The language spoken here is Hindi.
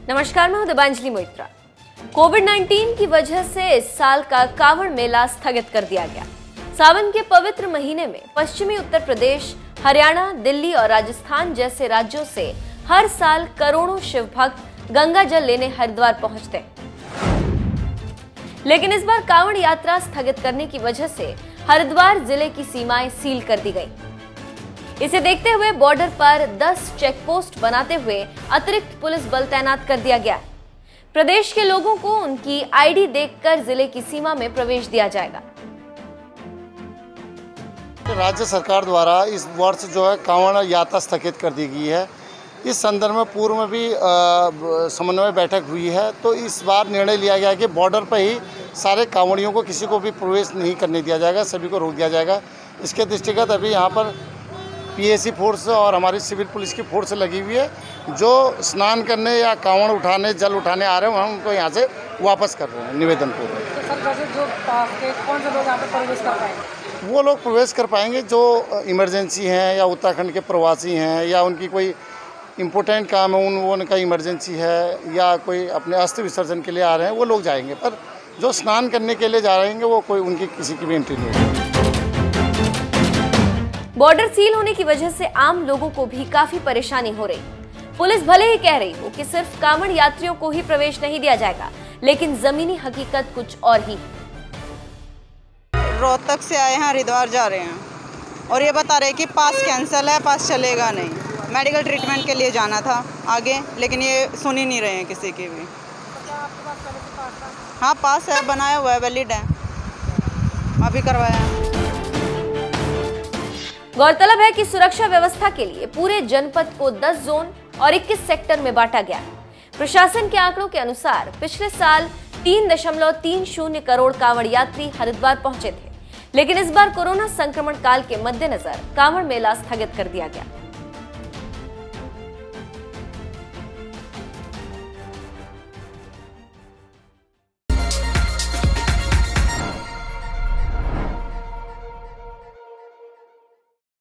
नमस्कार, मैं हूं दिबांजलि मोइत्रा। कोविड-19 की वजह से इस साल का कांवड़ मेला स्थगित कर दिया गया। सावन के पवित्र महीने में पश्चिमी उत्तर प्रदेश, हरियाणा, दिल्ली और राजस्थान जैसे राज्यों से हर साल करोड़ों शिव भक्त गंगा जल लेने हरिद्वार पहुंचते हैं। लेकिन इस बार कांवड़ यात्रा स्थगित करने की वजह से हरिद्वार जिले की सीमाएं सील कर दी गई। इसे देखते हुए बॉर्डर पर 10 चेकपोस्ट बनाते हुए अतिरिक्त पुलिस बल तैनात कर दिया गया। प्रदेश के लोगों को उनकी आईडी देखकर जिले की सीमा में प्रवेश दिया जाएगा। राज्य सरकार द्वारा इस वर्ष जो है कांवड़ यात्रा स्थगित कर दी गई है। इस संदर्भ में पूर्व में भी समन्वय बैठक हुई है, तो इस बार निर्णय लिया गया है कि बॉर्डर पर ही सारे कांवड़ियों को किसी को भी प्रवेश नहीं करने दिया जाएगा, सभी को रोक दिया जाएगा। इसके दृष्टिगत अभी यहाँ पर पीएसी फोर्स और हमारी सिविल पुलिस की फोर्स लगी हुई है। जो स्नान करने या कांवड़ उठाने, जल उठाने आ रहे हैं, हम उनको यहाँ से वापस कर रहे हैं निवेदन पूर्वक। तो सर, जैसे जो पास के कौन से लोग यहाँ पे प्रवेश कर पाएंगे? वो लोग प्रवेश कर पाएंगे जो इमरजेंसी हैं या उत्तराखंड के प्रवासी हैं या उनकी कोई इम्पोर्टेंट काम है, उनका इमरजेंसी है या कोई अपने अस्थि विसर्जन के लिए आ रहे हैं, वो लोग जाएंगे। पर जो स्नान करने के लिए जा रहे हैं वो कोई उनकी किसी की भी एंट्री नहीं होगी। बॉर्डर सील होने की वजह से आम लोगों को भी काफी परेशानी हो रही। पुलिस भले ही कह रही हो कि सिर्फ कांवड़ यात्रियों को ही प्रवेश नहीं दिया जाएगा, लेकिन जमीनी हकीकत कुछ और ही। रोहतक से आए हैं, हरिद्वार जा रहे हैं और ये बता रहे कि पास कैंसिल है, पास चलेगा नहीं। मेडिकल ट्रीटमेंट के लिए जाना था आगे, लेकिन ये सुन ही नहीं रहे हैं किसी की भी। हाँ, पास है, बनाया हुआ है, वैलिड है, अभी करवाया है। गौरतलब है कि सुरक्षा व्यवस्था के लिए पूरे जनपद को 10 जोन और 21 सेक्टर में बांटा गया है। प्रशासन के आंकड़ों के अनुसार पिछले साल 3.30 करोड़ कांवड़ यात्री हरिद्वार पहुंचे थे, लेकिन इस बार कोरोना संक्रमण काल के मद्देनजर कांवड़ मेला स्थगित कर दिया गया।